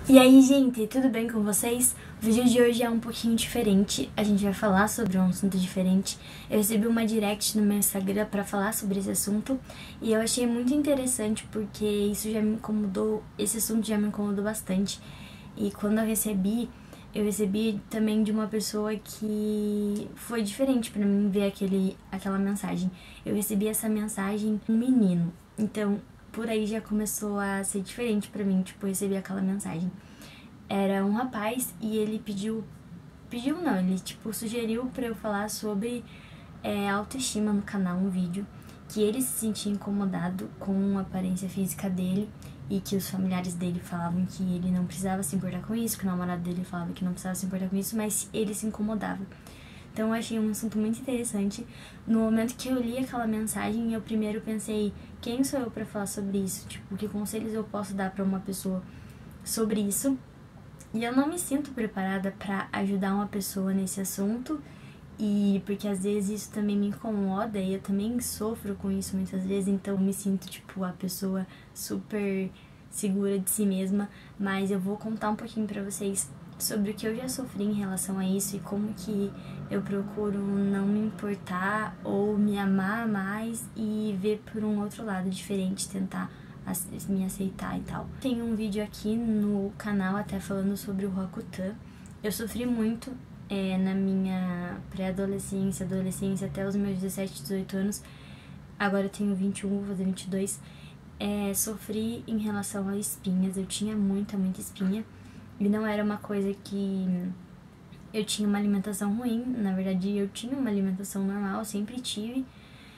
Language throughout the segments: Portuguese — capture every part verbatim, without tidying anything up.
E aí, gente, tudo bem com vocês? O vídeo de hoje é um pouquinho diferente, a gente vai falar sobre um assunto diferente. Eu recebi uma direct no meu Instagram pra falar sobre esse assunto e eu achei muito interessante porque isso já me incomodou, esse assunto já me incomodou bastante. E quando eu recebi, eu recebi também de uma pessoa que foi diferente pra mim ver aquele, aquela mensagem. Eu recebi essa mensagem um menino, então por aí já começou a ser diferente pra mim, tipo, eu recebi aquela mensagem. Era um rapaz e ele pediu, pediu não, ele tipo sugeriu pra eu falar sobre é, autoestima no canal, um vídeo, que ele se sentia incomodado com a aparência física dele e que os familiares dele falavam que ele não precisava se importar com isso, que o namorado dele falava que não precisava se importar com isso, mas ele se incomodava. Então eu achei um assunto muito interessante. No momento que eu li aquela mensagem, eu primeiro pensei, quem sou eu pra falar sobre isso? Tipo, que conselhos eu posso dar pra uma pessoa sobre isso? E eu não me sinto preparada pra ajudar uma pessoa nesse assunto, e porque às vezes isso também me incomoda e eu também sofro com isso muitas vezes, então eu me sinto tipo a pessoa super segura de si mesma, mas eu vou contar um pouquinho pra vocês sobre o que eu já sofri em relação a isso e como que eu procuro não me importar ou me amar mais e ver por um outro lado diferente, tentar me aceitar e tal. Tem um vídeo aqui no canal até falando sobre o Roacutan. Eu sofri muito é, na minha pré-adolescência, adolescência, até os meus dezessete, dezoito anos. Agora eu tenho vinte e um, vou fazer vinte e dois. É, sofri em relação a espinhas, eu tinha muita, muita espinha. E não era uma coisa que eu tinha uma alimentação ruim, na verdade eu tinha uma alimentação normal, sempre tive,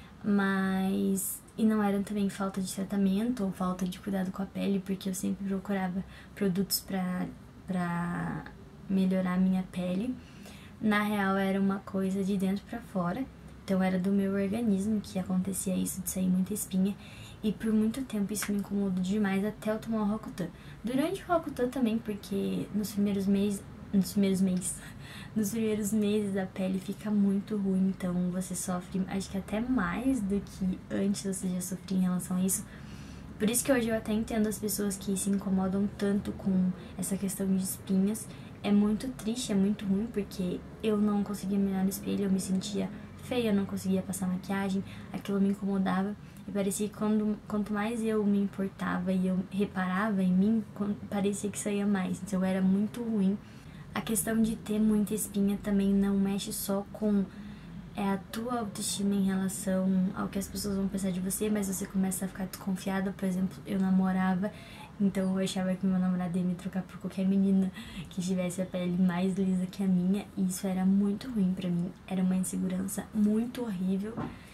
mas... E não era também falta de tratamento ou falta de cuidado com a pele, porque eu sempre procurava produtos pra, pra melhorar a minha pele. Na real era uma coisa de dentro pra fora, então era do meu organismo que acontecia isso, de sair muita espinha. E por muito tempo isso me incomodou demais até eu tomar o Roacutan. Durante o Roacutan também, porque nos primeiros meses, nos primeiros meses, nos primeiros meses a pele fica muito ruim, então você sofre, acho que até mais do que antes você já sofria em relação a isso. Por isso que hoje eu até entendo as pessoas que se incomodam tanto com essa questão de espinhas. É muito triste, é muito ruim, porque eu não conseguia me olhar no espelho, eu me sentia feia, eu não conseguia passar maquiagem, aquilo me incomodava. E parecia que quando, quanto mais eu me importava e eu reparava em mim, parecia que saía mais. Então era muito ruim. A questão de ter muita espinha também não mexe só com é, a tua autoestima em relação ao que as pessoas vão pensar de você, mas você começa a ficar desconfiada. Por exemplo, eu namorava, então eu achava que meu namorado ia me trocar por qualquer menina que tivesse a pele mais lisa que a minha, e isso era muito ruim pra mim, era uma insegurança muito horrível.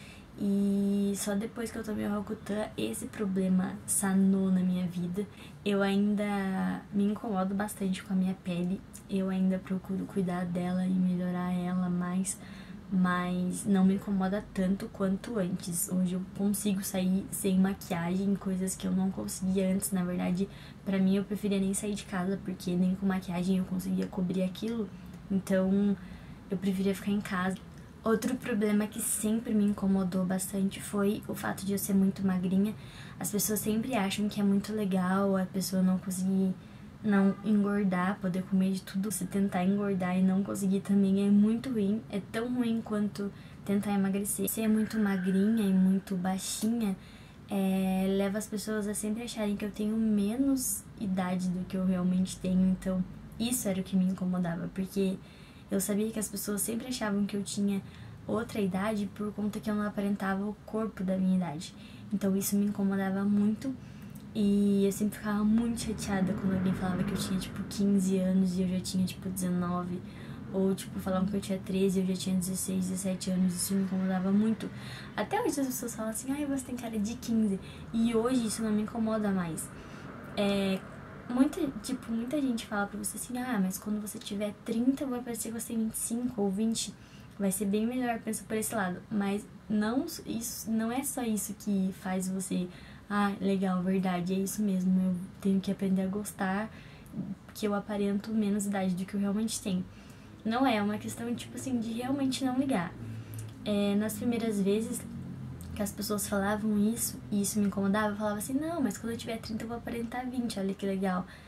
E só depois que eu tomei o Roacutan, esse problema sanou na minha vida. Eu ainda me incomodo bastante com a minha pele, eu ainda procuro cuidar dela e melhorar ela mais, mas não me incomoda tanto quanto antes. Hoje eu consigo sair sem maquiagem, coisas que eu não conseguia antes. Na verdade, pra mim eu preferia nem sair de casa, porque nem com maquiagem eu conseguia cobrir aquilo, então eu preferia ficar em casa. Outro problema que sempre me incomodou bastante foi o fato de eu ser muito magrinha. As pessoas sempre acham que é muito legal a pessoa não conseguir não engordar, poder comer de tudo. Se tentar engordar e não conseguir também é muito ruim, é tão ruim quanto tentar emagrecer. Ser muito magrinha e muito baixinha é, leva as pessoas a sempre acharem que eu tenho menos idade do que eu realmente tenho, então isso era o que me incomodava, porque eu sabia que as pessoas sempre achavam que eu tinha outra idade por conta que eu não aparentava o corpo da minha idade. Então isso me incomodava muito e eu sempre ficava muito chateada quando alguém falava que eu tinha tipo quinze anos e eu já tinha tipo dezenove. Ou tipo, falavam que eu tinha treze e eu já tinha dezesseis, dezessete anos. Isso me incomodava muito. Até hoje as pessoas falam assim, ai, você tem cara de quinze. E hoje isso não me incomoda mais. É... Muita, tipo, muita gente fala pra você assim, ah, mas quando você tiver trinta vai parecer que você tem vinte e cinco ou vinte, vai ser bem melhor, pensa por esse lado. Mas não, isso, não é só isso que faz você, ah, legal, verdade, é isso mesmo, eu tenho que aprender a gostar que eu aparento menos idade do que eu realmente tenho. Não é, é uma questão, tipo assim, de realmente não ligar. É, nas primeiras vezes que as pessoas falavam isso, e isso me incomodava, eu falava assim, não, mas quando eu tiver trinta eu vou aparentar vinte, olha que legal.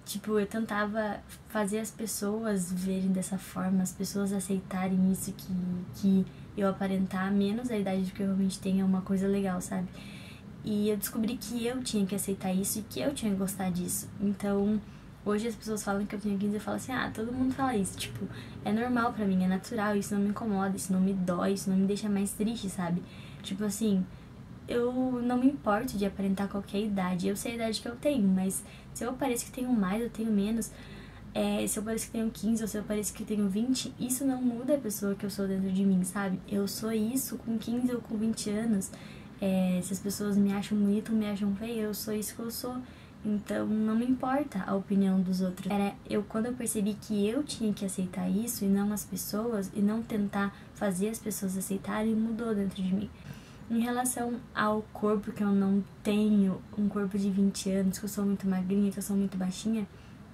Tipo, eu tentava fazer as pessoas verem dessa forma, as pessoas aceitarem isso, que, que eu aparentar menos a idade do que eu realmente tenho é uma coisa legal, sabe? E eu descobri que eu tinha que aceitar isso e que eu tinha que gostar disso. Então, hoje as pessoas falam que eu tenho quinze, eu falo assim, ah, todo mundo fala isso. Tipo, é normal pra mim, é natural, isso não me incomoda, isso não me dói, isso não me deixa mais triste, sabe? Tipo assim, eu não me importo de aparentar qualquer idade. Eu sei a idade que eu tenho, mas se eu pareço que tenho mais, eu tenho menos, é, se eu pareço que tenho quinze ou se eu pareço que tenho vinte, isso não muda a pessoa que eu sou dentro de mim, sabe? Eu sou isso com quinze ou com vinte anos. É, se as pessoas me acham bonita ou me acham feia, eu sou isso que eu sou. Então não me importa a opinião dos outros. Era eu quando eu percebi que eu tinha que aceitar isso e não as pessoas, e não tentar fazer as pessoas aceitarem, mudou dentro de mim. Em relação ao corpo, que eu não tenho um corpo de vinte anos, que eu sou muito magrinha, que eu sou muito baixinha,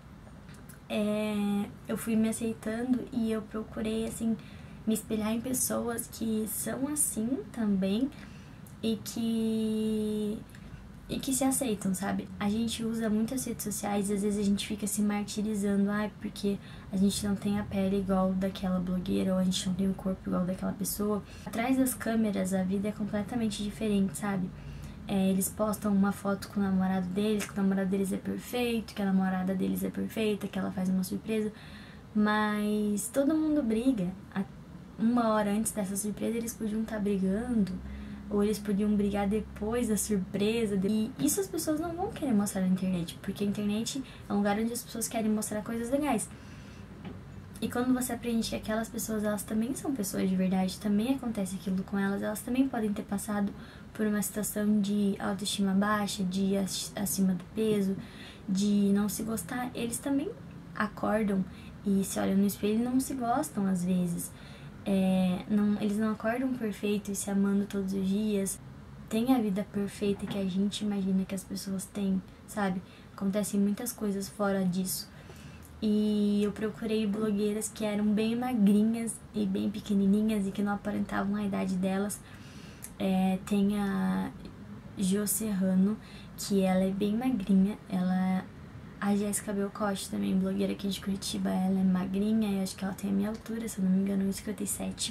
é, eu fui me aceitando e eu procurei, assim, me espelhar em pessoas que são assim também e que e que se aceitam, sabe? A gente usa muitas redes sociais e às vezes a gente fica se martirizando, ah, porque a gente não tem a pele igual daquela blogueira ou a gente não tem o corpo igual daquela pessoa. Atrás das câmeras a vida é completamente diferente, sabe? É, eles postam uma foto com o namorado deles, que o namorado deles é perfeito, que a namorada deles é perfeita, que ela faz uma surpresa, mas todo mundo briga. Uma hora antes dessa surpresa eles podiam estar brigando, ou eles podiam brigar depois da surpresa. E isso as pessoas não vão querer mostrar na internet, porque a internet é um lugar onde as pessoas querem mostrar coisas legais. E quando você aprende que aquelas pessoas, elas também são pessoas de verdade, também acontece aquilo com elas, elas também podem ter passado por uma situação de autoestima baixa, de acima do peso, de não se gostar, eles também acordam e se olham no espelho e não se gostam às vezes. É, não, eles não acordam perfeito e se amando todos os dias. Tem a vida perfeita que a gente imagina que as pessoas têm, sabe? Acontecem muitas coisas fora disso. E eu procurei blogueiras que eram bem magrinhas e bem pequenininhas e que não aparentavam a idade delas. É, tem a Jo Serrano, que ela é bem magrinha, ela... A Jéssica Belcotti também, blogueira aqui de Curitiba, ela é magrinha, eu acho que ela tem a minha altura, se eu não me engano, um e cinquenta e sete.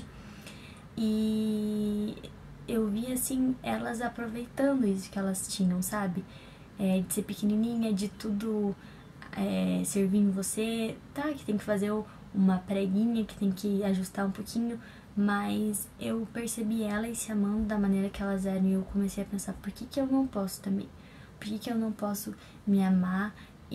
E eu vi, assim, elas aproveitando isso que elas tinham, sabe? É, de ser pequenininha, de tudo é, servir em você, tá? Que tem que fazer uma preguinha, que tem que ajustar um pouquinho, mas eu percebi elas se amando da maneira que elas eram e eu comecei a pensar, por que que eu não posso também? Por que que eu não posso me amar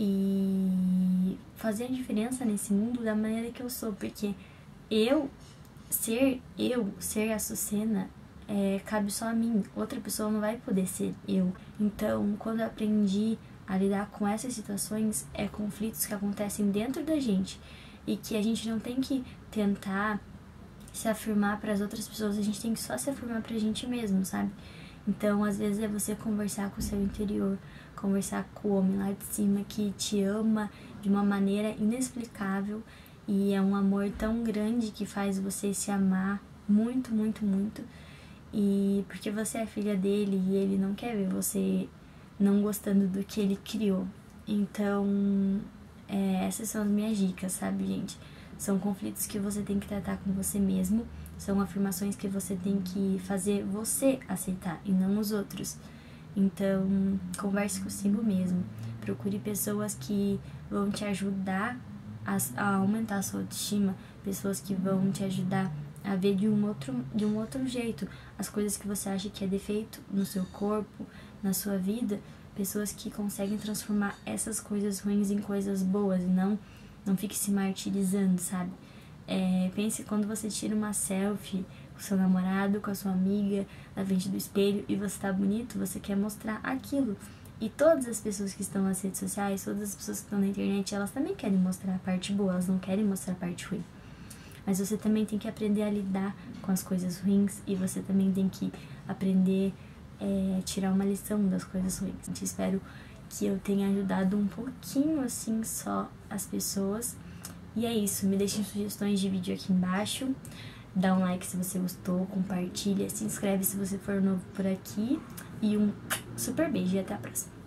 e fazer a diferença nesse mundo da maneira que eu sou? Porque eu, ser eu, ser a Sucena, é, cabe só a mim, outra pessoa não vai poder ser eu. Então, quando eu aprendi a lidar com essas situações, é conflitos que acontecem dentro da gente e que a gente não tem que tentar se afirmar para as outras pessoas, a gente tem que só se afirmar pra gente mesmo, sabe? Então, às vezes é você conversar com o seu interior, conversar com o homem lá de cima que te ama de uma maneira inexplicável e é um amor tão grande que faz você se amar muito, muito, muito. E porque você é filha dele e ele não quer ver você não gostando do que ele criou. Então, é, essas são as minhas dicas, sabe, gente? São conflitos que você tem que tratar com você mesmo. São afirmações que você tem que fazer você aceitar e não os outros. Então, converse consigo mesmo. Procure pessoas que vão te ajudar a, a aumentar a sua autoestima. Pessoas que vão te ajudar a ver de um, outro, de um outro jeito as coisas que você acha que é defeito no seu corpo, na sua vida. Pessoas que conseguem transformar essas coisas ruins em coisas boas e não, não fique se martirizando, sabe? É, pense quando você tira uma selfie com seu namorado, com a sua amiga, na frente do espelho e você tá bonito, você quer mostrar aquilo. E todas as pessoas que estão nas redes sociais, todas as pessoas que estão na internet, elas também querem mostrar a parte boa, elas não querem mostrar a parte ruim. Mas você também tem que aprender a lidar com as coisas ruins e você também tem que aprender a é, tirar uma lição das coisas ruins. Eu espero que eu tenha ajudado um pouquinho assim só as pessoas. E é isso, me deixem sugestões de vídeo aqui embaixo, dá um like se você gostou, compartilha, se inscreve se você for novo por aqui e um super beijo e até a próxima.